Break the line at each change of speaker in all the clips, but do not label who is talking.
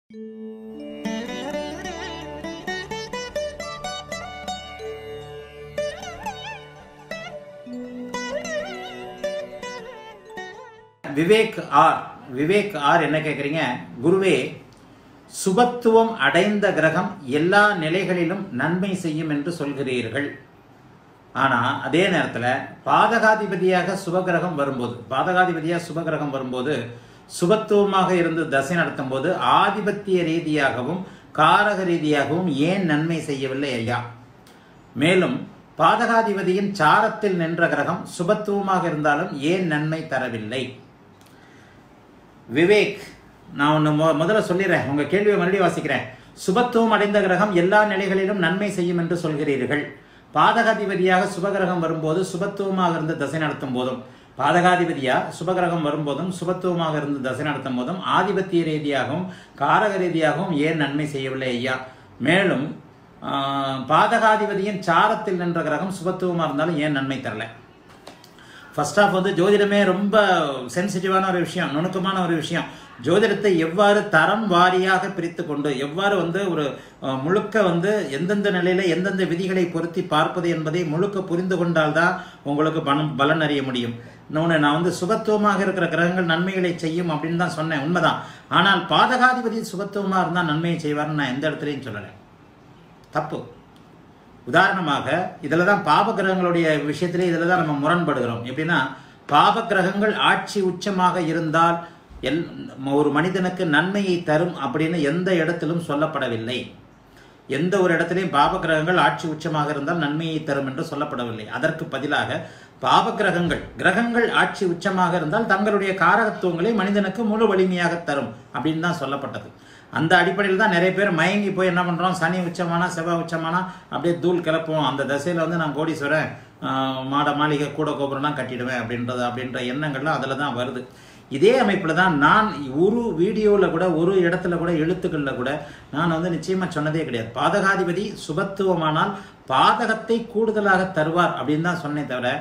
Vivek R என்ன கேட்குறீங்க? குருவே, சுபத்துவம் அடைந்த கிரகம் எல்லா நிலைகளிலும் நன்மை செய்யும் என்று சொல்கிறீர்கள். ஆனால் அதே நேரத்தில் பாதகாதிபதியாக சுபகிரகம் வரும்போது சுபத்துவமாக இருந்து தசை நடத்தும் போது ஆதிபத்திய ரீதியாகவும் காரக ரீதியாகவும் ஏன் நன்மை செய்யவில்லை ஐயா? மேலும் பாதகாதிபதியின் சாரத்தில் நின்ற கிரகம் சுபத்துவமாக இருந்தாலும் ஏன் நன்மை தரவில்லை? விவேக், நான் ஒன்று முதல்ல சொல்லிடுறேன், உங்கள் கேள்வியை மறுபடியும் வாசிக்கிறேன். சுபத்துவம் அடைந்த கிரகம் எல்லா நிலைகளிலும் நன்மை செய்யும் என்று சொல்கிறீர்கள். பாதகாதிபதியாக சுபகிரகம் வரும்போது சுபத்துவமாக இருந்து தசை நடத்தும் போதும், பாதகாதிபதியாக சுபகிரகம் வரும்போதும் சுபத்துவமாக இருந்து தசை நடத்தும் போதும் ஆதிபத்திய ரீதியாகவும் காரக ரீதியாகவும் ஏன் நன்மை செய்யவில்லை ஐயா? மேலும் பாதகாதிபதியின் சாரத்தில் நின்ற கிரகம் சுபத்துவமாக இருந்தாலும் ஏன் நன்மை தரல? ஃபர்ஸ்ட் ஆஃப் ஜோதிடமே ரொம்ப சென்சிட்டிவான ஒரு விஷயம், நுணுக்கமான ஒரு விஷயம். ஜோதிடத்தை எவ்வாறு தரம் வாரியாக பிரித்து கொண்டு எவ்வாறு ஒரு முழுக்க எந்தெந்த நிலையில எந்தெந்த விதிகளை பொருத்தி பார்ப்பது என்பதை முழுக்க புரிந்து கொண்டால்தான் உங்களுக்கு பலன் அறிய முடியும். இன்னொன்று, நான் சுபத்துவமாக இருக்கிற கிரகங்கள் நன்மைகளை செய்யும் அப்படின்னு தான் சொன்னேன், உண்மைதான். ஆனால் பாதகாதிபதி சுபத்துவமாக இருந்தால் நன்மையை செய்வார்னு நான் எந்த இடத்துலையும் சொல்லலை, தப்பு. உதாரணமாக இதில் தான் பாப கிரகங்களுடைய விஷயத்திலே இதில் தான் நம்ம முரண்படுகிறோம். எப்படின்னா, பாப கிரகங்கள் ஆட்சி உச்சமாக இருந்தால் ஒரு மனிதனுக்கு நன்மையை தரும் அப்படின்னு எந்த இடத்திலும் சொல்லப்படவில்லை. எந்த ஒரு இடத்திலையும் பாப கிரகங்கள் ஆட்சி உச்சமாக இருந்தால் நன்மையை தரும் என்று சொல்லப்படவில்லை. அதற்கு பதிலாக பாப கிரகங்கள் ஆட்சி உச்சமாக இருந்தால் தங்களுடைய காரகத்துவங்களை மனிதனுக்கு முழு வலிமையாக தரும் அப்படின்னு தான் சொல்லப்பட்டது. அந்த அடிப்படையில் தான் நிறைய பேர் மயங்கி போய் என்ன பண்ணுறோம், சனி உச்சமானா செவ்வாய் உச்சமானா அப்படியே தூள் கிளப்போம், அந்த தசையில் நான் கோடீஸ்வரன் மாட மாளிகை கூட கோபுரம்லாம் கட்டிடுவேன் அப்படின்ற எண்ணங்கள்லாம் அதில் தான் வருது. இதே அமைப்பில் தான் நான் ஒரு வீடியோவில் கூட ஒரு இடத்துல கூட எழுத்துக்களில் கூட நான் நிச்சயமாக சொன்னதே கிடையாது. பாதகாதிபதி சுபத்துவமானால் பாதகத்தை கூடுதலாக தருவார் அப்படின்னு தான் சொன்னேன் தவிர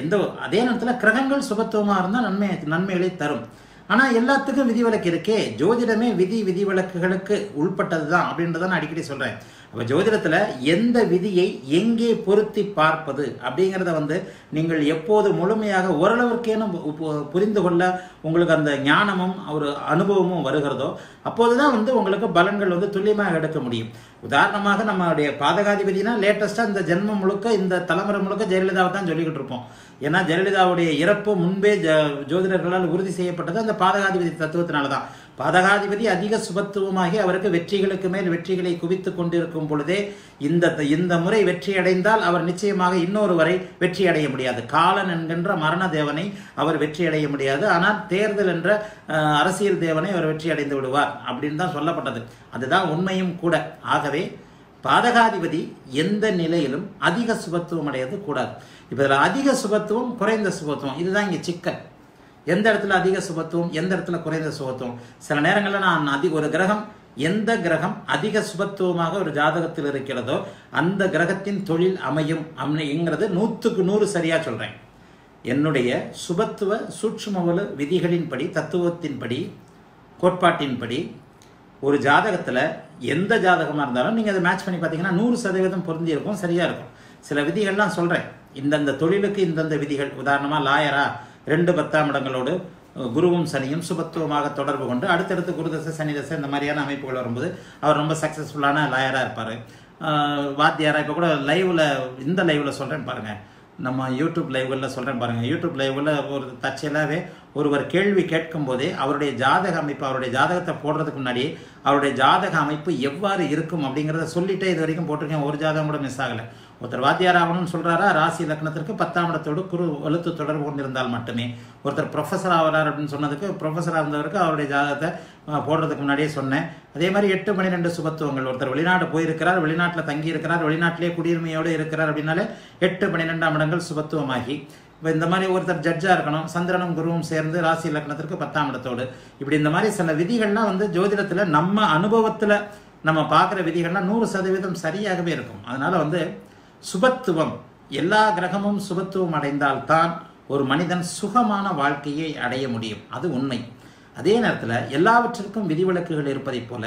அதே நேரத்தில் கிரகங்கள் சுபத்துவமாக இருந்தால் நன்மைகளை தரும். ஆனால் எல்லாத்துக்கும் விதிவிலக்கு இருக்கே. ஜோதிடமே விதிவிலக்குகளுக்கு உள்பட்டது தான் அப்படின்றத நான் அடிக்கடி சொல்கிறேன். அப்போ ஜோதிடத்தில் எந்த விதியை எங்கே பொருத்தி பார்ப்பது அப்படிங்கிறத நீங்கள் எப்போது முழுமையாக ஓரளவிற்கேனும் புரிந்து கொள்ள உங்களுக்கு அந்த ஞானமும் ஒரு அனுபவமும் வருகிறதோ அப்போது தான் உங்களுக்கு பலன்கள் துல்லியமாக எடுக்க முடியும். உதாரணமாக நம்மளுடைய பாதகாதிபதினா லேட்டஸ்ட்டாக இந்த ஜென்மம் முழுக்க இந்த தலைமுறை முழுக்க ஜெயலலிதாவை தான் சொல்லிக்கிட்டு இருப்போம். ஏன்னா ஜெயலலிதாவுடைய இறப்பு முன்பே ஜோதிடர்களால் உறுதி செய்யப்பட்டது அந்த பாதகாதிபதி தத்துவத்தினால தான். பாதகாதிபதி அதிக சுபத்துவமாகி அவருக்கு வெற்றிகளுக்கு மேல் வெற்றிகளை குவித்து கொண்டிருக்கும் பொழுதே இந்த முறை வெற்றி அடைந்தால் அவர் நிச்சயமாக இன்னொரு வரை வெற்றி அடைய முடியாது. காலன் என்கின்ற மரண தேவனை அவர் வெற்றி அடைய முடியாது. ஆனால் தேர்தல் என்ற அரசியல் தேவனை அவர் வெற்றி அடைந்து விடுவார் அப்படின்னு தான் சொல்லப்பட்டது. அதுதான் உண்மையும் கூட. ஆகவே பாதகாதிபதி எந்த நிலையிலும் அதிக சுபத்துவம் அடையது கூடாது. இப்போ இதில் அதிக சுபத்துவம் குறைந்த சுபத்துவம் இதுதான் இங்கே சிக்கல். எந்த இடத்துல அதிக சுபத்துவம், எந்த இடத்துல குறைந்த சுபத்துவம்? சில நேரங்களில் நான் ஒரு கிரகம் எந்த கிரகம் அதிக சுபத்துவமாக ஒரு ஜாதகத்தில் இருக்கிறதோ அந்த கிரகத்தின் தொழில் அமையும் அப்படிங்கிறது 100க்கு 100 சரியா சொல்றேன். என்னுடைய சுபத்துவ சூட்சுமவலு விதிகளின்படி, தத்துவத்தின்படி, கோட்பாட்டின்படி ஒரு ஜாதகத்தில் எந்த ஜாதகமாக இருந்தாலும் நீங்கள் அதை மேட்ச் பண்ணி பார்த்தீங்கன்னா 100% பொருந்தி இருக்கும், சரியா இருக்கும். சில விதிகள்லாம் சொல்றேன், இந்தந்த தொழிலுக்கு இந்தந்த விதிகள். உதாரணமாக லாயரா 2 10ஆம் இடங்களோடு குருவும் சனியும் சுபத்துவமாக தொடர்பு கொண்டு அடுத்தடுத்து குருதசை சனி தசை இந்த மாதிரியான அமைப்புகள் வரும்போது அவர் ரொம்ப சக்ஸஸ்ஃபுல்லான லாயராக இருப்பார். வாத்தியாரா இப்போ கூட இந்த லைவில் சொல்கிறேன் பாருங்கள், நம்ம யூடியூப் லைவ்களில் சொல்கிறேன் பாருங்கள். யூடியூப் லைவ்களில் ஒரு தற்செயலாகவே ஒருவர் கேள்வி கேட்கும் போதே அவருடைய ஜாதக அமைப்பு, அவருடைய ஜாதகத்தை போடுறதுக்கு முன்னாடி அவருடைய ஜாதக அமைப்பு எவ்வாறு இருக்கும் அப்படிங்கிறத சொல்லிட்டே இது வரைக்கும் போட்டிருக்கேன். ஒரு ஜாதகம் கூட மிஸ் ஆகலை. ஒருத்தர் வாத்தியார் ஆகணும்னு சொல்கிறாரா, ராசி லக்னத்திற்கு 10ஆம் இடத்தோடு குரு வலுத்து தொடர்பு கொண்டிருந்தால் மட்டுமே. ஒருத்தர் ப்ரொஃபஸர் ஆகிறார் அப்படின்னு சொன்னதுக்கு ப்ரொஃபஸராக இருந்தவருக்கு அவருடைய ஜாதகத்தை போடுறதுக்கு முன்னாடியே சொன்னேன். அதே மாதிரி 8 12 சுபத்துவங்கள். ஒருத்தர் வெளிநாடு போயிருக்கிறார், வெளிநாட்டில் தங்கி இருக்கிறார், வெளிநாட்டிலே குடியுரிமையோடு இருக்கிறார் அப்படின்னாலே 8 12ஆம் இடங்கள் சுபத்துவமாகி. இப்போ இந்த மாதிரி ஒருத்தர் ஜட்ஜாக இருக்கணும், சந்திரனும் குருவும் சேர்ந்து ராசி லக்னத்திற்கு 10ஆம் இடத்தோடு. இப்படி இந்த மாதிரி சில விதிகள்லாம் ஜோதிடத்தில் நம்ம அனுபவத்தில் நம்ம பார்க்குற விதிகள்லாம் 100% சரியாகவே இருக்கும். அதனால சுபத்துவம், எல்லா கிரகமும் சுபத்துவம் அடைந்தால்தான் ஒரு மனிதன் சுகமான வாழ்க்கையை அடைய முடியும். அது உண்மை. அதே நேரத்தில் எல்லாவற்றிற்கும் விதிவிலக்குகள் இருப்பதைப் போல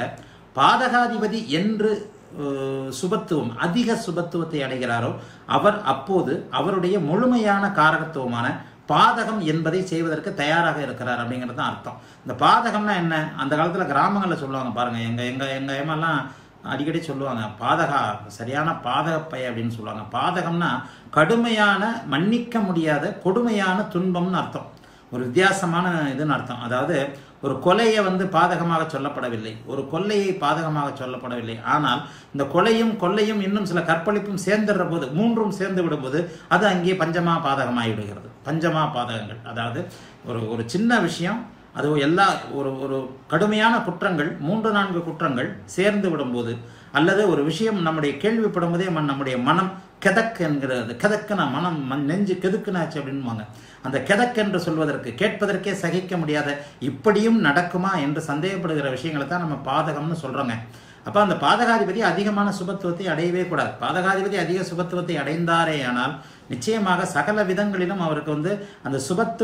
பாதகாதிபதி என்று சுபத்துவம் அதிக சுபத்துவத்தை அடைகிறாரோ அவர் அப்போது அவருடைய முழுமையான காரகத்துவமான பாதகம் என்பதை செய்வதற்கு தயாராக இருக்கிறார் அப்படிங்கிறது தான் அர்த்தம். இந்த பாதகம்னா என்ன? அந்த காலத்தில் கிராமங்களில் சொல்லுவாங்க பாருங்கள், எங்கள் ஏமெல்லாம் அடிக்கடி சொல்லுவாங்க, பாதகா சரியான பாதகப்பை அப்படின்னு சொல்லுவாங்க. பாதகம்னா கடுமையான மன்னிக்க முடியாத கொடுமையான துன்பம்னு அர்த்தம். ஒரு வித்தியாசமான இதுன்னு அர்த்தம். அதாவது ஒரு கொலையை பாதகமாக சொல்லப்படவில்லை, ஒரு கொள்ளையை பாதகமாக சொல்லப்படவில்லை. ஆனால் இந்த கொலையும் கொள்ளையும் இன்னும் சில கற்பழிப்பும் சேர்ந்துடுற போது, மூன்றும் சேர்ந்து விடும்போது அது அங்கே பஞ்சமா பாதகமாகி விடுகிறது. பஞ்சமா பாதகங்கள், அதாவது ஒரு சின்ன விஷயம், அது ஒரு கடுமையான குற்றங்கள் 3-4 குற்றங்கள் சேர்ந்து விடும்போது, அல்லது ஒரு விஷயம் நம்முடைய கேள்விப்படும் போதே நம்முடைய மனம் கெதக்கு என்கிறது. கெதக்குனா மனம் நெஞ்சு கெதுக்குனாச்சு அப்படின்வாங்க. அந்த கெதக்கு என்று சொல்வதற்கு கேட்பதற்கே சகிக்க முடியாத, இப்படியும் நடக்குமா என்று சந்தேகப்படுகிற விஷயங்களை தான் நம்ம பாதகம்னு சொல்றோங்க. அப்போ அந்த பாதகாதிபதி அதிகமான சுபத்துவத்தை அடையவே கூடாது. பாதகாதிபதி அதிக சுபத்துவத்தை அடைந்தாரே ஆனால் நிச்சயமாக சகல விதங்களிலும் அவருக்கு அந்த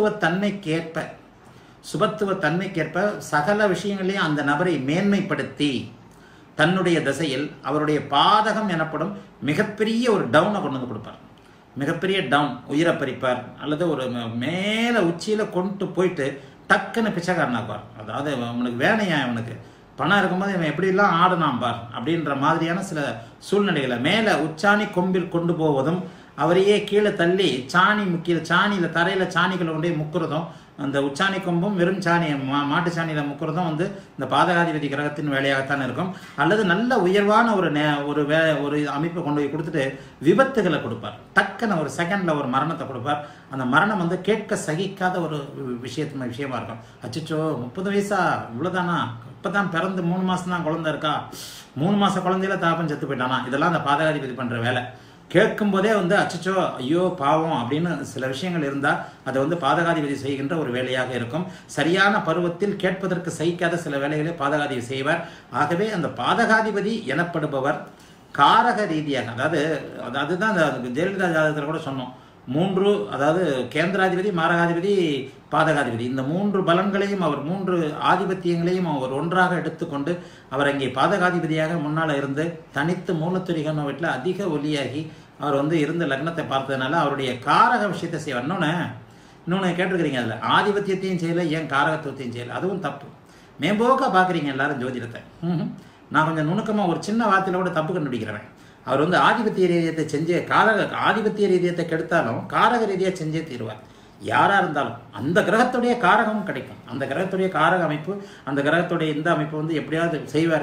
சுபத்துவ தன்மைக்கேற்ப சகல விஷயங்களையும் அந்த நபரை மேன்மைப்படுத்தி தன்னுடைய திசையில் அவருடைய பாதகம் எனப்படும் மிகப்பெரிய ஒரு டவுனை கொண்டு வந்து கொடுப்பார். மிகப்பெரிய டவுன், உயிரை பறிப்பார், அல்லது ஒரு மேலே உச்சியில் கொண்டு போயிட்டு டக்குன்னு பிச்சைக்காரனாக்குவார். அதாவது அவனுக்கு வேணையா, அவனுக்கு பணம் இருக்கும்போது இவன் எப்படிலாம் ஆடுனான் பார் அப்படின்ற மாதிரியான சில சூழ்நிலைகளை மேலே உச்சாணி கொம்பில் கொண்டு போவதும், அவரையே கீழே தள்ளி சாணியில் தரையில் சாணிகளை கொண்டே முக்குறதும், அந்த உச்சாணி கொம்பும் வெறும் சாணி மாட்டு சாணியில் முக்குறதும் இந்த பாதகாதிபதி கிரகத்தின் வேலையாகத்தான் இருக்கும். அல்லது நல்ல உயர்வான ஒரு அமைப்பை கொண்டு போய் கொடுத்துட்டு விபத்துகளை கொடுப்பார். டக்குன்னு ஒரு செகண்டில் ஒரு மரணத்தை கொடுப்பார். அந்த மரணம் கேட்க சகிக்காத ஒரு விஷயமா இருக்கும். அச்சோ 30 வயசா, இவ்வளோதானா, இப்போ தான் பிறந்து 3 மாதம் தான் குழந்தை இருக்கா, 3 மாத குழந்தையில தாப்பன் செத்து போயிட்டானா, இதெல்லாம் அந்த பாதகாதிபதி பண்ணுற வேலை. கேட்கும் போதே அச்சச்சோ ஐயோ பாவம் அப்படின்னு சில விஷயங்கள் இருந்தால் அதை பாதகாதிபதி செய்கின்ற ஒரு வேலையாக இருக்கும். சரியான பருவத்தில் கேட்பதற்கு சகிக்காத சில வேலைகளை பாதகாதிபதி செய்வார். ஆகவே அந்த பாதகாதிபதி எனப்படுபவர் காரக ரீதியாக, அதுதான் அந்த ஜெயலலிதா ஜாதகத்தில் கூட சொன்னோம், 3, அதாவது கேந்திராதிபதி, மாரகாதிபதி, பாதகாதிபதி, இந்த 3 பலன்களையும் அவர் 3 ஆதிபத்தியங்களையும் அவர் ஒன்றாக எடுத்துக்கொண்டு அவர் அங்கே பாதகாதிபதியாக முன்னால் இருந்து தனித்து மூலத்துரிகன் வீட்டில் அதிக ஒலியாகி அவர் இருந்த லக்னத்தை பார்த்ததுனால அவருடைய காரக விஷயத்தை செய்வார். இன்னொன்று கேட்டிருக்கிறீங்க, அதில் ஆதிபத்தியத்தையும் செய்யலை, ஏன் காரகத்துவத்தையும் செய்யலை, அதுவும் தப்பு. மேம்போக்காக பார்க்குறீங்க எல்லாரும் ஜோதிடத்தை. நான் கொஞ்சம் நுணுக்கமாக ஒரு சின்ன வார்த்தையில் கூட தப்பு கண்டுபிடிக்கிறேன். அவர் ஆதிபத்திய ரீதியத்தை செஞ்சே ஆதிபத்திய ரீதியத்தை கெடுத்தாலும் காரக ரீதியாக செஞ்சே தீருவார். யாராக இருந்தாலும் அந்த கிரகத்துடைய காரகமும் கிடைக்கும். அந்த கிரகத்துடைய காரக அமைப்பு, அந்த கிரகத்துடைய இந்த அமைப்பு எப்படியாவது செய்வார்.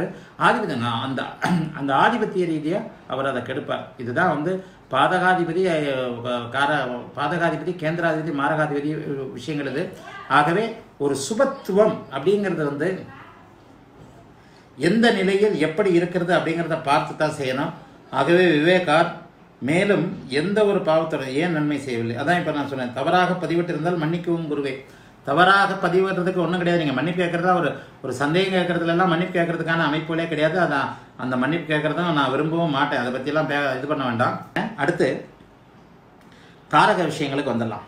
அந்த ஆதிபத்திய ரீதியாக அவர் அதை கெடுப்பார். இதுதான் பாதகாதிபதி, கேந்திராதிபதி, மாரகாதிபதி விஷயங்கள் இது. ஆகவே ஒரு சுபத்துவம் அப்படிங்கிறது எந்த நிலையில் எப்படி இருக்கிறது அப்படிங்கிறத பார்த்து தான் செய்யணும். ஆகவே விவேகார் மேலும் எந்த ஒரு பாவத்தோட ஏன் நன்மை செய்யவில்லை, அதான் இப்போ நான் சொன்னேன், தவறாக பதிவிட்டு இருந்தால் மன்னிக்கவும் குருவே. தவறாக பதிவிடுறதுக்கு ஒன்றும் கிடையாது. நீங்கள் மன்னிப்பு கேட்குறதா ஒரு சந்தேகம் கேட்கறதுலாம் மன்னிப்பு கேட்கறதுக்கான அமைப்புகளே கிடையாது. அதான் அந்த மன்னிப்பு கேட்கறத நான் விரும்பவும் மாட்டேன். அதை பற்றியெல்லாம் இது பண்ண வேண்டாம். அடுத்து காரக விஷயங்களுக்கு வந்துடலாம்.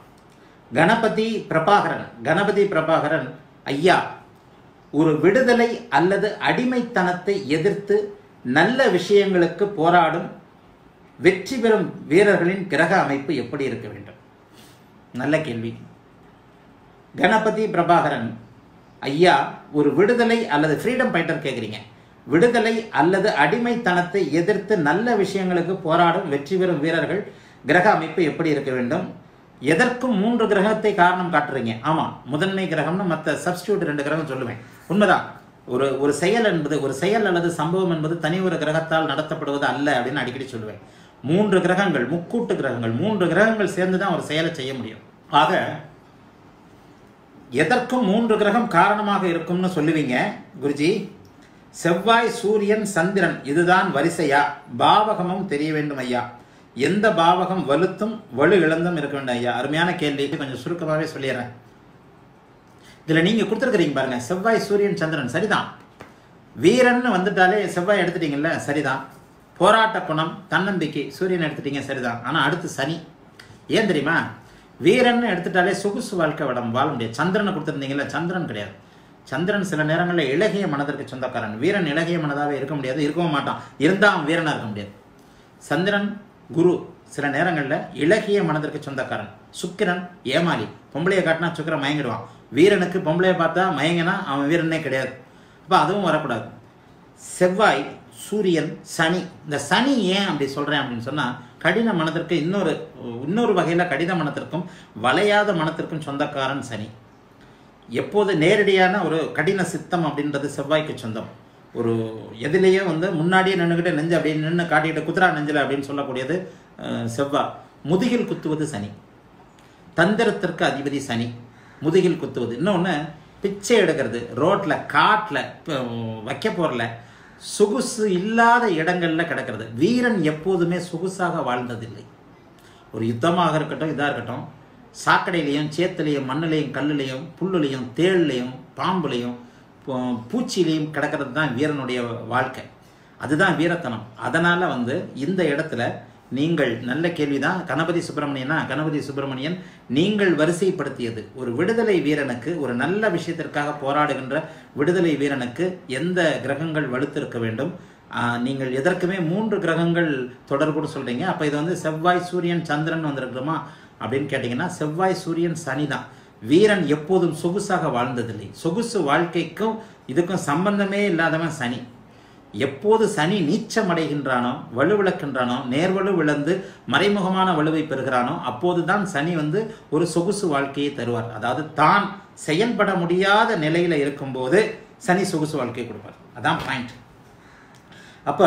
கணபதி பிரபாகரன் ஐயா ஒரு விடுதலை அல்லது அடிமைத்தனத்தை எதிர்த்து நல்ல விஷயங்களுக்கு போராடும் வெற்றி பெறும் வீரர்களின் கிரக அமைப்பு எப்படி இருக்க வேண்டும்? நல்ல கேள்வி. கணபதி பிரபாகரன் ஐயா ஒரு விடுதலை அல்லது ஃப்ரீடம் ஃபைட்டர் கேட்குறீங்க. விடுதலை அல்லது அடிமைத்தனத்தை எதிர்த்து நல்ல விஷயங்களுக்கு போராடும் வெற்றி பெறும் வீரர்கள் கிரக அமைப்பு எப்படி இருக்க வேண்டும்? எதற்கும் 3 கிரகத்தை காரணம் காட்டுறீங்க. ஆமாம், முதன்மை கிரகம்னு மற்ற சப்ஸ்டியூட் 2 கிரகம் சொல்லுவேன். உண்மைதான். ஒரு செயல் என்பது, ஒரு செயல் அல்லது சம்பவம் என்பது தனி ஒரு கிரகத்தால் நடத்தப்படுவது அல்ல அப்படின்னு அடிக்கடி சொல்லுவேன். 3 கிரகங்கள், முக்கூட்டு கிரகங்கள், 3 கிரகங்கள் சேர்ந்து தான் ஒரு செயலை செய்ய முடியும். ஆக எதற்கும் 3 கிரகம் காரணமாக இருக்கும்னு சொல்லுவீங்க குருஜி. செவ்வாய், சூரியன், சந்திரன், இதுதான் வரிசையா? பாவகமும் தெரிய வேண்டும் ஐயா. எந்த பாவகம் வலுத்தும் வலு இழந்தும் இருக்க வேண்டும் ஐயா? அருமையான கேள்வி. கொஞ்சம் சுருக்கமாகவே சொல்லிடுறேன். இதில் நீங்கள் கொடுத்துருக்கிறீங்க பாருங்க, செவ்வாய், சூரியன், சந்திரன், சரிதான். வீரன் வந்துட்டாலே செவ்வாய் எடுத்துட்டீங்கல்ல, சரிதான். போராட்ட குணம், தன்னம்பிக்கை, சூரியன் எடுத்துட்டீங்க, சரிதான். ஆனால் அடுத்து சனி. ஏன் தெரியுமா? வீரன் எடுத்துட்டாலே சொகுசு வாழ்க்கை வாழ முடியாது. சந்திரனை கொடுத்துருந்தீங்கல்ல, சந்திரன் கிடையாது. சந்திரன் சில நேரங்களில் இளகிய மனதிற்கு சொந்தக்காரன். வீரன் இளகிய மனதாகவே இருக்க முடியாது, இருக்கவும் மாட்டான். இருந்தால் அவன் வீரனாக இருக்க முடியாது. சந்திரன் குரு சில நேரங்களில் இளகிய மனதிற்கு சொந்தக்காரன். சுக்கிரன் ஏமாளி. பொம்பளையை காட்டினா சுக்கிரன் மயங்கிடுவான். வீரனுக்கு பொம்பளையை பார்த்தா மயங்கினா அவன் வீரனே கிடையாது. அப்போ அதுவும் வரக்கூடாது. செவ்வாய், சூரியன், சனி. இந்த சனி ஏன் அப்படி சொல்கிறேன் அப்படின்னு சொன்னால், கடின மனத்திற்கு இன்னொரு வகையில் கடின மனத்திற்கும் வளையாத மனத்திற்கும் சொந்தக்காரன் சனி. எப்போது நேரடியான ஒரு கடின சித்தம் அப்படின்றது செவ்வாய்க்கு சொந்தம். ஒரு எதிலேயே முன்னாடியே நின்றுக்கிட்டு நெஞ்சு அப்படி நின்று காட்டிக்கிட்டு குதிரா நெஞ்சில் அப்படின்னு சொல்லக்கூடியது செவ்வாய். முதுகில் குத்துவது சனி. தந்திரத்திற்கு அதிபதி சனி. முதுகில் குத்துவது. இன்னொன்று பிச்சை எடுக்கிறது, ரோட்டில் காட்டில் வைக்க போகிறல சொகுசு இல்லாத இடங்களில் கிடக்கிறது. வீரன் எப்போதுமே சொகுசாக வாழ்ந்ததில்லை. ஒரு யுத்தமாக இருக்கட்டும், இதாக இருக்கட்டும், சாக்கடையிலையும் சேத்துலையும் மண்ணிலையும் கல்லுலையும் புல்லுலையும் தேள்லையும் பாம்புலையும் பூச்சியிலையும் கிடக்கிறது தான் வீரனுடைய வாழ்க்கை. அதுதான் வீரத்தனம். அதனால் இந்த இடத்துல நீங்கள் நல்ல கேள்விதான். கணபதி சுப்பிரமணியன் நீங்கள் வரிசைப்படுத்தியது ஒரு விடுதலை வீரனுக்கு, ஒரு நல்ல விஷயத்திற்காக போராடுகின்ற விடுதலை வீரனுக்கு எந்த கிரகங்கள் வலுத்திருக்க வேண்டும்? நீங்கள் எதற்குமே 3 கிரகங்கள் தொடர்புன்னு சொல்றீங்க. அப்போ இது செவ்வாய், சூரியன், சந்திரன் வந்திருக்கிறோமா அப்படின்னு கேட்டிங்கன்னா, செவ்வாய், சூரியன், சனி தான். வீரன் எப்போதும் சொகுசாக வாழ்ந்ததில்லை. சொகுசு வாழ்க்கைக்கும் இதுக்கும் சம்பந்தமே இல்லாதவன் சனி. எப்போது சனி நீச்சம் அடைகின்றானோ, வலுவிழக்கின்றானோ, நேர்வலு விழுந்து மறைமுகமான வலுவை பெறுகிறானோ, அப்போதுதான் சனி ஒரு சொகுசு வாழ்க்கையை தருவார். அதாவது தான் செயல்பட முடியாத நிலையில இருக்கும்போது சனி சொகுசு வாழ்க்கையை கொடுப்பார். அதான் பாயிண்ட். அப்ப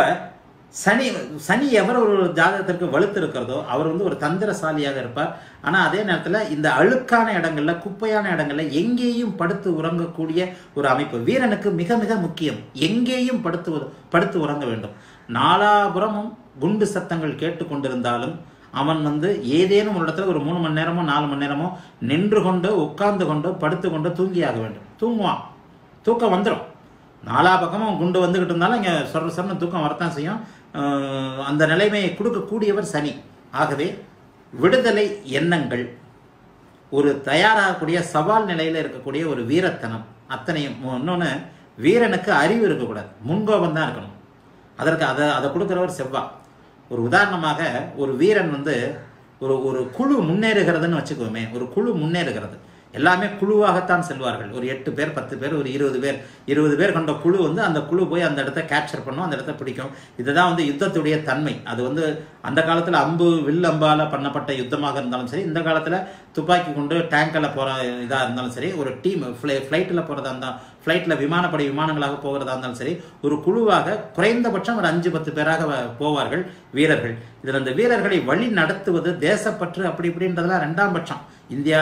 சனி எவர் ஒரு ஜாதகத்திற்கு வலுத்து இருக்கிறதோ அவர் ஒரு தந்திரசாலியாக இருப்பார். ஆனால் அதே நேரத்தில் இந்த அழுக்கான இடங்கள்ல, குப்பையான இடங்கள்ல எங்கேயும் படுத்து உறங்கக்கூடிய ஒரு அமைப்பு வீரனுக்கு மிக மிக முக்கியம். எங்கேயும் படுத்து உறங்க வேண்டும். நாலாபுரமும் குண்டு சத்தங்கள் கேட்டுக்கொண்டிருந்தாலும் அவன் ஏதேனும் ஒரு இடத்துல ஒரு 3 மணி நேரமோ 4 மணி நேரமோ நின்று கொண்டு, உட்கார்ந்து கொண்டு, படுத்து கொண்டு தூங்கியாக வேண்டும். தூங்குவான், தூக்கம் வந்துடும். நாலா பக்கமும் குண்டு வந்துகிட்டு இருந்தாலும் இங்கே சொர்ண தூக்கம் வரத்தான் செய்யும். அந்த நிலைமையை கொடுக்கக்கூடியவர் சனி. ஆகவே விடுதலை எண்ணங்கள், ஒரு தயாராகக்கூடிய சவால் நிலையில் இருக்கக்கூடிய ஒரு வீரத்தனம் அத்தனையும். இன்னொன்று, வீரனுக்கு அறிவு இருக்கக்கூடாது, முன்கோபம் தான் இருக்கணும். அதற்கு அதை கொடுக்குறவர் செவ்வாய். ஒரு உதாரணமாக, ஒரு வீரன் ஒரு குழு முன்னேறுகிறதுன்னு வச்சுக்கோமே. ஒரு குழு முன்னேறுகிறது, எல்லாமே குழுவாகத்தான் செல்வார்கள். ஒரு 8 பேர் 10 பேர் ஒரு 20 பேர் கொண்ட குழு அந்த குழு போய் அந்த இடத்த கேப்சர் பண்ணும், அந்த இடத்த பிடிக்கும். இதுதான் யுத்தத்துடைய தன்மை. அது அந்த காலத்தில் வில் அம்பால பண்ணப்பட்ட யுத்தமாக இருந்தாலும் சரி, இந்த காலத்தில் துப்பாக்கி கொண்டு டேங்கில் போகிற இதாக இருந்தாலும் சரி, ஒரு டீம் ஃப்ளைட்டில் போகிறதா இருந்தால், ஃப்ளைட்டில் விமானங்களாக போகிறதா இருந்தாலும் சரி, ஒரு குழுவாக குறைந்தபட்சம் ஒரு 5-10 பேராக போவார்கள் வீரர்கள். இதில் அந்த வீரர்களை வழி நடத்துவது, தேசப்பற்று அப்படி இப்படின்றதெல்லாம் 2ஆம் பட்சம். இந்தியா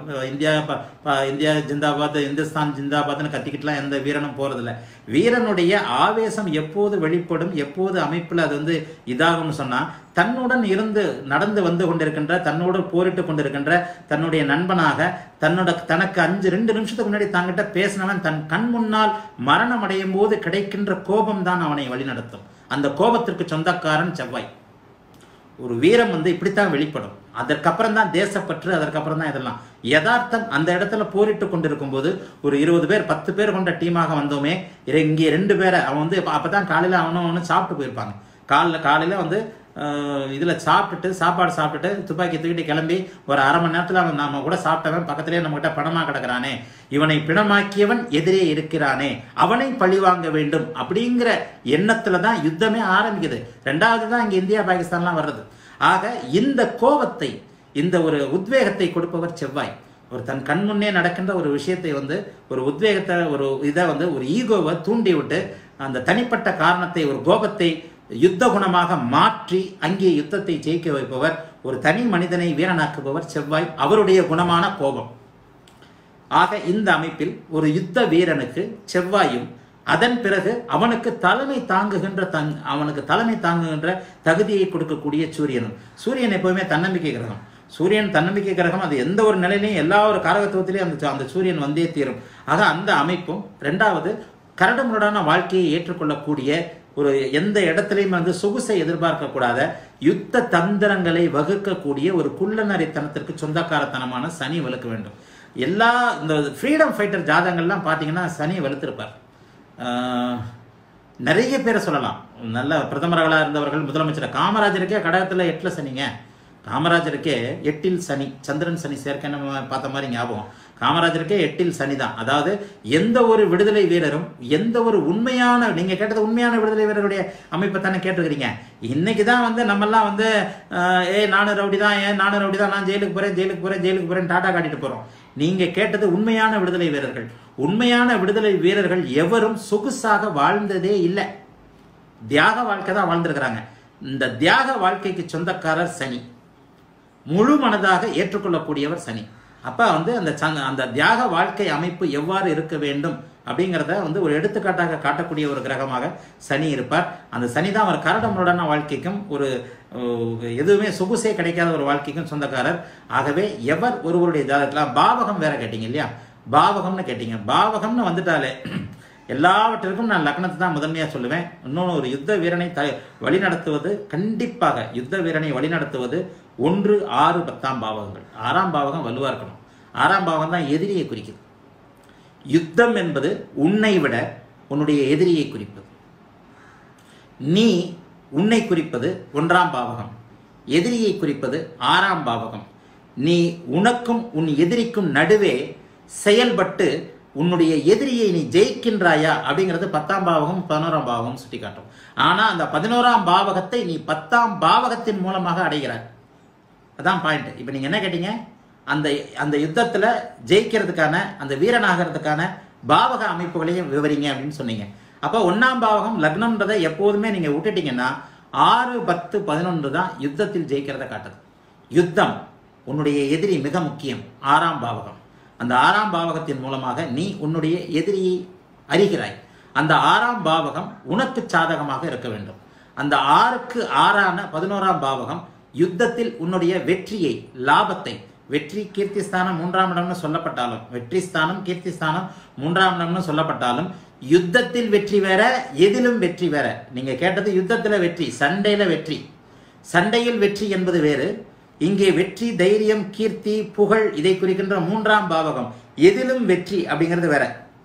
ஜிந்தாபாத், இந்துஸ்தான் ஜிந்தாபாத்னு கத்திக்கிட்டுலாம் எந்த வீரனும் போறதில்லை. வீரனுடைய ஆவேசம் எப்போது வெளிப்படும், எப்போது அமைப்பில் அது இதாகும்னு சொன்னா, தன்னுடன் இருந்து நடந்து வந்து கொண்டிருக்கின்ற, தன்னோடு போரிட்டு கொண்டிருக்கின்ற தன்னுடைய நண்பனாக, தனக்கு 2 நிமிஷத்துக்கு முன்னாடி தாங்கிட்ட பேசினவன் தன் கண் முன்னால் மரணம் அடையும் போது கிடைக்கின்ற கோபம் தான் அவனை வழிநடத்தும். அந்த கோபத்திற்கு சொந்தக்காரன் செவ்வாய். ஒரு வீரம் இப்படித்தான் வெளிப்படும். அதற்கப்புறம் தான் தேசப்பற்று, அதற்கப்புறம் தான் இதெல்லாம் யதார்த்தம். அந்த இடத்துல போரிட்டு கொண்டிருக்கும் போது ஒரு 20 பேர் 10 பேர் கொண்ட டீமாக வந்தோமே, இங்கே 2 பேரை அவன் அப்பதான் காலையில அவனும் சாப்பிட்டு போயிருப்பாங்க. காலையில இதில் சாப்பாடு சாப்பிட்டுட்டு துப்பாக்கி தூக்கிட்டு கிளம்பி ஒரு அரை மணி நேரத்தில் நாம கூட சாப்பிட்டவன் பக்கத்திலே நம்மகிட்ட பணமாக கிடக்கிறானே, இவனை பிணமாக்கியவன் எதிரே இருக்கிறானே, அவனை பழிவாங்க வேண்டும் அப்படிங்கிற எண்ணத்துல தான் யுத்தமே ஆரம்பிக்குது. 2வது தான் இங்கே இந்தியா பாகிஸ்தான்லாம் வர்றது. ஆக இந்த கோபத்தை, இந்த ஒரு உத்வேகத்தை கொடுப்பவர் செவ்வாய். ஒரு தன் கண் முன்னே நடக்கின்ற ஒரு விஷயத்தை ஒரு உத்வேகத்தை, ஒரு இதை ஒரு ஈகோவை தூண்டி விட்டு அந்த தனிப்பட்ட காரணத்தை, ஒரு கோபத்தை யுத்த குணமாக மாற்றி அங்கே யுத்தத்தை ஜெயிக்க வைப்பவர், ஒரு தனி மனிதனை வீரனாக்குபவர் செவ்வாய். அவருடைய குணமான கோபம். ஆக இந்த அமைப்பில் ஒரு யுத்த வீரனுக்கு செவ்வாயும், அதன் பிறகு அவனுக்கு தலைமை தாங்குகின்ற தகுதியை கொடுக்கக்கூடிய சூரியனும். சூரியன் எப்பவுமே தன்னம்பிக்கை கிரகம். சூரியன் தன்னம்பிக்கை கிரகம். அது எந்த ஒரு நிலையிலையும், எல்லா ஒரு காரகத்துவத்திலையும் அந்த சூரியன் வந்தே தீரும். ஆக அந்த அமைப்பும். 2வது, கரடுமுரடான வாழ்க்கையை ஏற்றுக்கொள்ளக்கூடிய, ஒரு எந்த இடத்துலையும் சொகுசை எதிர்பார்க்கக்கூடாத, யுத்த தந்திரங்களை வகுக்கக்கூடிய ஒரு குள்ளநரித்தனத்திற்கு சொந்தக்காரத்தனமான சனி வலுக்க வேண்டும். எல்லா இந்த ஃப்ரீடம் ஃபைட்டர் ஜாதகங்கள்லாம் பார்த்தீங்கன்னா சனி வலுத்திருப்பார். நிறைய பேரை சொல்லலாம். நல்ல பிரதமர்களாக இருந்தவர்கள், முதலமைச்சர் காமராஜருக்கே கடகத்தில் 8 சனிங்க. காமராஜருக்கே 8 சனி, சந்திரன் சனி சேர்க்கை நம்ம பார்த்த மாதிரி ஞாபகம். காமராஜருக்கே 8 சனி தான். அதாவது எந்த ஒரு விடுதலை வீரரும், எந்த ஒரு உண்மையான, நீங்க கேட்டது உண்மையான விடுதலை வீரருடைய அமைப்பை தானே கேட்டுக்கிறீங்க. இன்னைக்கு தான் வந்து நம்மெல்லாம் வந்து நானும் ரவுடி தான், நானும் ரவுடி தான், நான் ஜெயிலுக்கு போறேன் டாட்டா காட்டிட்டு போறோம். நீங்க கேட்டது உண்மையான விடுதலை வீரர்கள். உண்மையான விடுதலை வீரர்கள் எவரும் சொகுசாக வாழ்ந்ததே இல்லை. தியாக வாழ்க்கை தான் வாழ்ந்திருக்கிறாங்க. இந்த தியாக வாழ்க்கைக்கு சொந்தக்காரர் சனி. முழு மனதாக ஏற்றுக்கொள்ளக்கூடியவர் சனி. அப்ப வந்து அந்த தியாக வாழ்க்கை அமைப்பு எவ்வாறு இருக்க வேண்டும் அப்படிங்கிறத வந்து ஒரு எடுத்துக்காட்டாக காட்டக்கூடிய ஒரு கிரகமாக சனி இருப்பார். அந்த சனி தான் ஒரு கரடமுரடான வாழ்க்கைக்கும், ஒரு எதுவுமே சொகுசே கிடைக்காத ஒரு வாழ்க்கைக்கும் சொந்தக்காரர். ஆகவே எவர் ஒருவருடைய ஜாதகத்தில் பாவகம் வேற கேட்டீங்க இல்லையா, பாவகம்னு கேட்டீங்க. பாவகம்னு வந்துட்டாலே எல்லாவற்றிற்கும் நான் லக்னத்தை தான் முதன்மையாக சொல்லுவேன். இன்னொன்று, ஒரு யுத்த வீரனை வழிநடத்துவது, கண்டிப்பாக யுத்த வீரனை வழிநடத்துவது 1, 6, 10ஆம் பாவகங்கள். 6ஆம் பாவகம் வலுவாக இருக்கணும். 6ஆம் பாவகம் தான் எதிரியை குறிக்குது. யுத்தம் என்பது உன்னை விட உன்னுடைய எதிரியை குறிப்பது. நீ உன்னை குறிப்பது 1ஆம் பாவகம், எதிரியை குறிப்பது 6ஆம் பாவகம். நீ உனக்கும் உன் எதிரிக்கும் நடுவே செயல்பட்டு உன்னுடைய எதிரியை நீ ஜெயிக்கின்றாயா அப்படிங்கிறது 10ஆம் பாவகம் 11ஆம் பாவகம் சுட்டி காட்டும். ஆனா அந்த 11ஆம் பாவகத்தை நீ 10ஆம் பாவகத்தின் மூலமாக அடைகிறாய். அதான் பாயிண்ட். இப்ப நீங்க என்ன கேட்டீங்க, அந்த யுத்தத்துல ஜெயிக்கிறதுக்கான, அந்த வீரனாகிறதுக்கான பாவக அமைப்புகளையும் விவரிங்க அப்படின்னு சொன்னீங்க. அப்ப 1ஆம் பாவகம் லக்னம்ன்றதை எப்போதுமே நீங்க விட்டுட்டீங்கன்னா 6, 10, 11 தான் யுத்தத்தில் ஜெயிக்கிறத காட்டுது. யுத்தம் உன்னுடைய எதிரி மிக முக்கியம். 6ஆம் பாவகம். அந்த 6ஆம் பாவகத்தின் மூலமாக நீ உன்னுடைய எதிரியை அறிகிறாய். அந்த 6ஆம் பாவகம் உனக்கு சாதகமாக இருக்க வேண்டும். அந்த 6க்கு 6ஆன 11ஆம் பாவகம் யுத்தத்தில் உன்னுடைய வெற்றியை, லாபத்தை, வெற்றி கீர்த்தி ஸ்தானம் 3ஆம் இடம்னு சொல்லப்பட்டாலும், வெற்றி ஸ்தானம் கீர்த்தி ஸ்தானம் 3ஆம் இடம்னு சொல்லப்பட்டாலும், யுத்தத்தில் வெற்றி வேற, எதிலும் வெற்றி வேற. நீங்க கேட்டது யுத்தத்துல வெற்றி, சண்டையில வெற்றி. சண்டையில் வெற்றி என்பது வேறு. இங்கே வெற்றி, தைரியம், கீர்த்தி, புகழ் இதை குறிக்கின்ற 3ஆம் பாவகம். எதிலும் வெற்றி அப்படிங்கிறது வேற.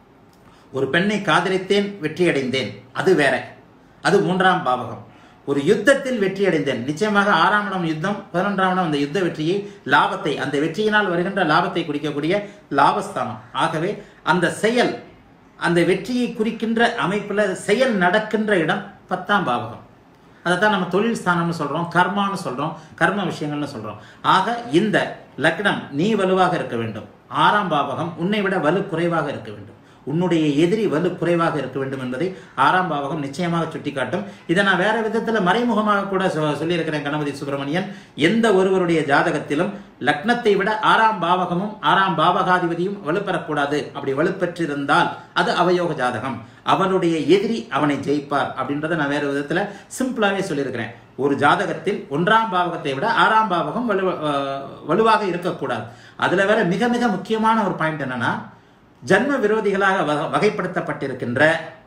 ஒரு பெண்ணை காதலித்தேன், வெற்றி அடைந்தேன், அது வேற. அது 3ஆம் பாவகம். ஒரு யுத்தத்தில் வெற்றி அடைந்தேன், நிச்சயமாக 6ஆம் இடம் யுத்தம், 11ஆம் இடம் அந்த யுத்த வெற்றியை, லாபத்தை, அந்த வெற்றியினால் வருகின்ற லாபத்தை குறிக்கக்கூடிய லாபஸ்தானம். ஆகவே அந்த செயல், அந்த வெற்றியை குறிக்கின்ற அமைப்புல செயல் நடக்கின்ற இடம் 10ஆம் பாவகம். அதைத்தான் நம்ம தொழில் ஸ்தானம்னு சொல்றோம், கர்மான்னு சொல்றோம், கர்ம விஷயங்கள்னு சொல்றோம். ஆக இந்த லக்னம் நீ வலுவாக இருக்க வேண்டும். 6ஆம் பாவகம் உன்னை விட வலு குறைவாக இருக்க வேண்டும். உன்னுடைய எதிரி வலு குறைவாக இருக்க வேண்டும் என்பதை 6ஆம் பாவகம் நிச்சயமாக சுட்டிக்காட்டும். இதை நான் வேற விதத்துல மறைமுகமாக கூட சொல்லியிருக்கிறேன். கணபதி சுப்பிரமணியன், எந்த ஒருவருடைய ஜாதகத்திலும் லக்னத்தை விட 6ஆம் பாவகமும் 6ஆம் பாவகாதிபதியும் வலுப்பெறக்கூடாது. அப்படி வலுப்பெற்றிருந்தால் அது அவயோக ஜாதகம். அவனுடைய எதிரி அவனை ஜெயிப்பார் அப்படின்றத நான் வேற விதத்துல சிம்பிளாவே சொல்லியிருக்கிறேன். ஒரு ஜாதகத்தில் 1ஆம் பாவகத்தை விட 6ஆம் பாவகம் வலுவாக இருக்கக்கூடாது. அதுல வேற மிக மிக முக்கியமான ஒரு பாயிண்ட் என்னன்னா, ஜன்ம விரோதிகளாக வகைப்படுத்தப்பட்டிருக்கின்ற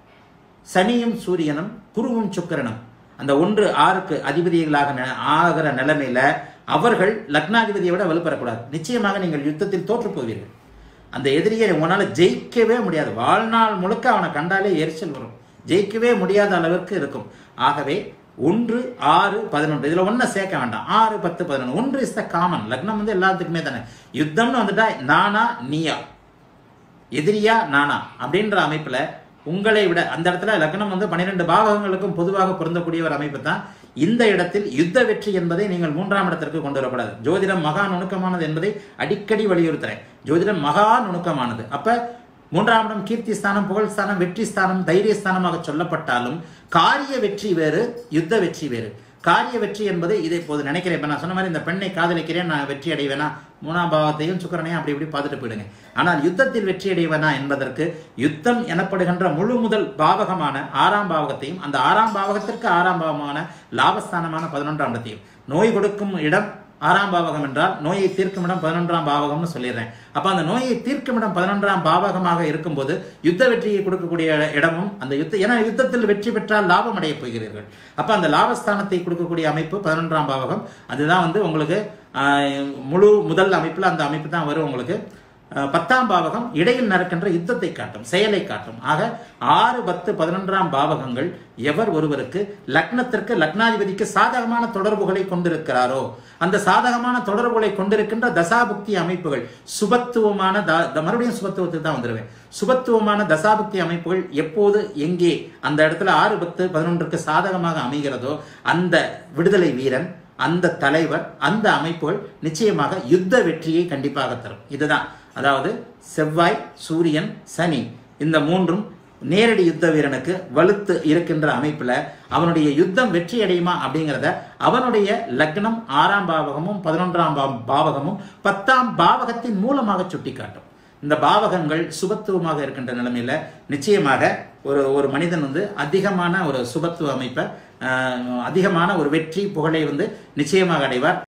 சனியும் சூரியனும் குருவும் சுக்கிரனும் அந்த 1, 6க்கு அதிபதிகளாக ஆகிற நிலைமையில அவர்கள் லக்னாதிபதியை விட வலுப்பெறக்கூடாது. நிச்சயமாக நீங்கள் யுத்தத்தில் தோற்று போவீர்கள். அந்த எதிரியை உங்களால ஜெயிக்கவே முடியாது. வாழ்நாள் முழுக்க அவனை கண்டாலே எரிச்சல் வரும். ஜெயிக்கவே முடியாத அளவிற்கு இருக்கும். ஆகவே 1, 6, 11 இதுல 1 சேர்க்க வேண்டாம். 6, 10, 11 1 இஸ் த காமன். லக்னம் வந்து எல்லாத்துக்குமே தானே. யுத்தம்னு வந்துட்டா நானா நீயா, எதிரியா நானா அப்படின்ற அமைப்புல உங்களை விட அந்த இடத்துல லக்னம் வந்து 12 பாவகங்களுக்கும் பொதுவாக பொருந்தக்கூடிய ஒரு அமைப்பு தான். இந்த இடத்தில் யுத்த வெற்றி என்பதை நீங்கள் 3ஆம் இடத்திற்கு கொண்டு வரக்கூடாது. ஜோதிடம் மகா நுணுக்கமானது என்பதை அடிக்கடி வலியுறுத்துறேன். ஜோதிடம் மகா நுணுக்கமானது. அப்ப 3ஆம் இடம் கீர்த்தி ஸ்தானம், புகழ் ஸ்தானம், வெற்றி ஸ்தானம், தைரிய ஸ்தானமாக சொல்லப்பட்டாலும் காரிய வெற்றி வேறு, யுத்த வெற்றி வேறு. காரிய வெற்றி என்பது இதை இப்போது நினைக்கிறேன். இப்ப நான் சொன்ன மாதிரி இந்த பெண்ணை காதலிக்கிறேன், நான் வெற்றி அடைவேனா, 3ஆம் பாவத்தையும் சுக்கிரனையும் அப்படி இப்படி பார்த்துட்டு போயிடுங்க. ஆனால் யுத்தத்தில் வெற்றி அடைவேனா என்பதற்கு யுத்தம் எனப்படுகின்ற முழு முதல் பாவகமான 6ஆம் பாவகத்தையும், அந்த 6ஆம் பாவகத்திற்கு 6ஆம் பாவமான லாபஸ்தானமான 11ஆம் இடத்தையும், நோய் கொடுக்கும் இடம் 6ஆம் பாவகம் என்றால் நோயை தீர்க்கும் இடம் 11ஆம் பாவகம்னு சொல்லிடுறேன். அப்ப அந்த நோயை தீர்க்கும் இடம் 11ஆம் பாவகமாக இருக்கும்போது யுத்த வெற்றியை கொடுக்கக்கூடிய இடமும் அந்த ஏன்னா யுத்தத்தில் வெற்றி பெற்றால் லாபம் அடைய போகிறீர்கள். அப்ப அந்த லாபஸ்தானத்தை கொடுக்கக்கூடிய அமைப்பு 11ஆம் பாவகம். அதுதான் வந்து உங்களுக்கு முழு முதல் அமைப்புல அந்த அமைப்பு தான் வரும் உங்களுக்கு. 10ஆம் பாவகம் இடையில் நடக்கின்ற யுத்தத்தை காட்டும், செயலை காட்டும். ஆக 6, 10, 11ஆம் பாவகங்கள் எவர் ஒருவருக்கு லக்னத்திற்கு லக்னாதிபதிக்கு சாதகமான தொடர்புகளை கொண்டிருக்கிறாரோ, அந்த சாதகமான தொடர்புகளை கொண்டிருக்கின்ற தசாபுக்தி அமைப்புகள் சுபத்துவமான மறுபடியும் சுபத்துவத்துக்கு தான் வந்துடுவேன். சுபத்துவமான தசாபுக்தி அமைப்புகள் எப்போது எங்கே அந்த இடத்துல 6, 10, 11க்கு சாதகமாக அமைகிறதோ அந்த விடுதலை வீரன், அந்த தலைவர், அந்த அமைப்புகள் நிச்சயமாக யுத்த வெற்றியை கண்டிப்பாக தரும். இதுதான், அதாவது செவ்வாய், சூரியன், சனி இந்த மூன்றும் நேரடி யுத்த வீரனுக்கு வலுத்து இருக்கின்ற அமைப்புல அவனுடைய யுத்தம் வெற்றி அடையுமா அப்படிங்கிறத அவனுடைய லக்னம் 6ஆம் பாவகமும் 11ஆம் பாவகமும் 10ஆம் பாவகத்தின் மூலமாக சுட்டிக்காட்டும். இந்த பாவகங்கள் சுபத்துவமாக இருக்கின்ற நிலைமையில நிச்சயமாக ஒரு மனிதன் அதிகமான ஒரு சுபத்துவ அமைப்பை, அதிகமான ஒரு வெற்றி புகழை நிச்சயமாக அடைவார்.